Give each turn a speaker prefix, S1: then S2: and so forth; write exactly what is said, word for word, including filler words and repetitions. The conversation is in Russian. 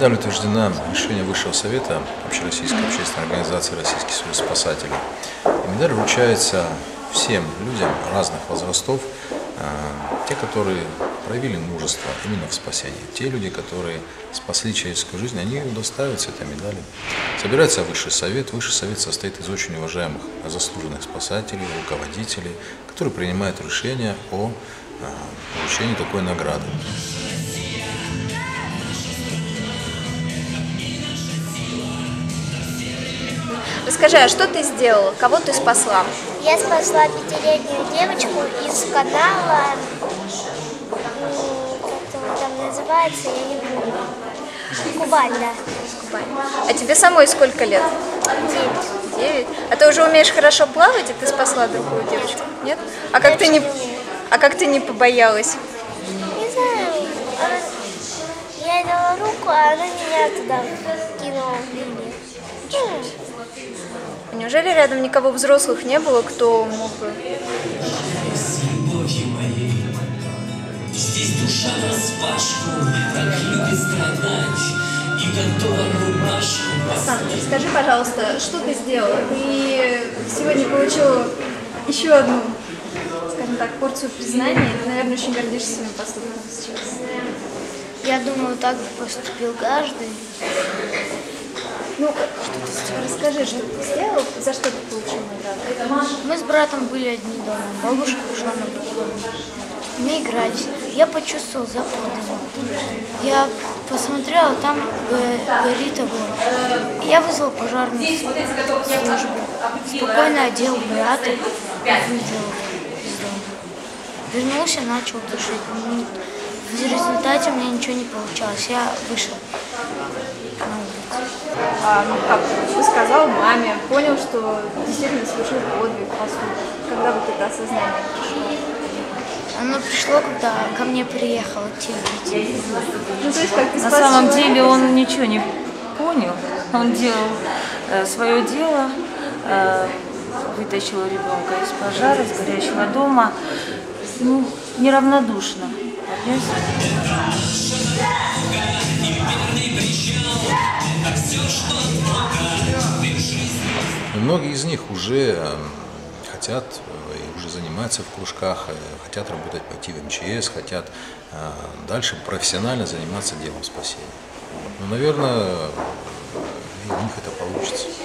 S1: Далее утверждено решение Высшего совета Общероссийской общественной организации «Российский союз спасателей». И медаль вручается всем людям разных возрастов, те, которые проявили мужество именно в спасении. Те люди, которые спасли человеческую жизнь, они удостаиваются этой медали. Собирается Высший совет. Высший совет состоит из очень уважаемых, заслуженных спасателей, руководителей, которые принимают решение о вручении такой награды.
S2: Расскажи, а что ты сделала? Кого ты спасла?
S3: Я спасла пятилетнюю девочку из канала, как он там называется, я не помню. Кубань, да.
S2: Кубань. А тебе самой сколько лет?
S3: Девять.
S2: Девять? А ты уже умеешь хорошо плавать, и ты спасла другую девочку? Нет? А как ты не, а как ты не побоялась?
S3: Не знаю. Она... Я ей дала руку, а она меня туда кинула в линию.
S2: Неужели рядом никого взрослых не было, кто мог бы...
S4: Здесь душа нараспашку, так любит страдать и готова рубашку.
S2: Сандра, скажи, пожалуйста, что ты сделала? Ты сегодня получила еще одну, скажем так, порцию признания. Ты, наверное, очень гордишься своим поступком сейчас.
S3: Я думаю, так бы поступил каждый.
S2: Ну, что ты расскажи, что ты сделал, за что ты получил награду?
S3: Мы с братом были одни дома. Бабушка ушла на балкон. Мы игрались. Я почувствовал запах дыма. Я посмотрела, там горит огонь. Я вызвал пожарную службу. Спокойно одел брата и вывел из дома. Вернулся, начал тушить. В результате у меня ничего не получалось. Я вышел на улицу.
S2: А, ну, как ты сказал маме, понял, что действительно совершил подвиг, поступок. Когда вот это осознание пришло?
S3: Оно пришло, когда ко мне приехала телевидение.
S2: Ну, то есть, как ты
S5: На
S2: спас
S5: самом
S2: человека?
S5: деле он ничего не понял. Он делал э, свое дело, э, вытащил ребенка из пожара, из горящего дома. Ну, неравнодушно.
S1: Многие из них уже хотят и уже занимаются в кружках, хотят работать, пойти в эм че эс, хотят дальше профессионально заниматься делом спасения. Ну, наверное, у них это получится.